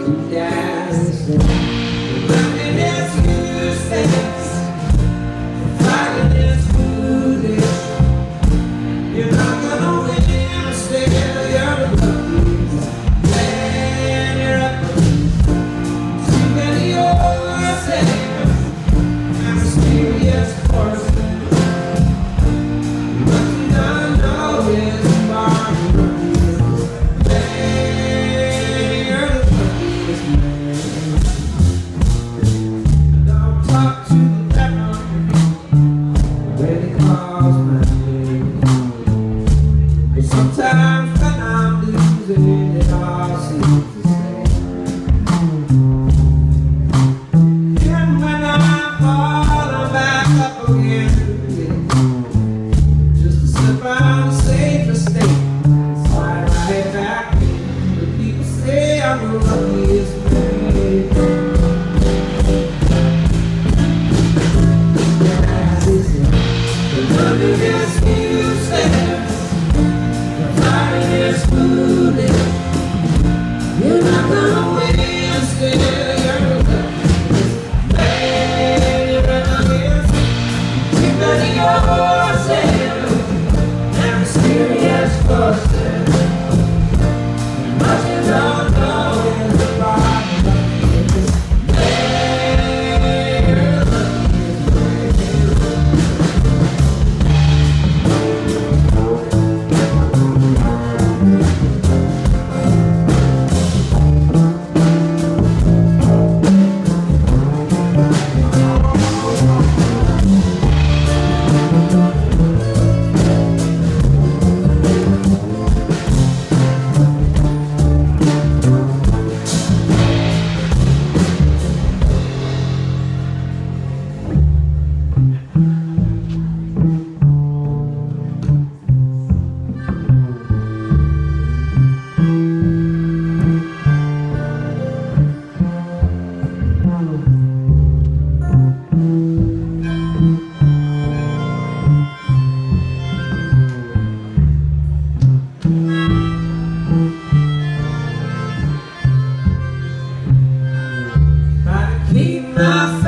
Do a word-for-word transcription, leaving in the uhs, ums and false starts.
Sometimes when I'm losing, it all seems the same. And when I fall, I'm back up again, just to slip out and save mistake, slide right back in. The people say I'm the luckiest man. That is it. The luckiest music. You're not gonna win, still you're the man, you're the luckiest. Keep letting yourself and mysterious forces. What you don't know is about the luckiest man, you're the keep my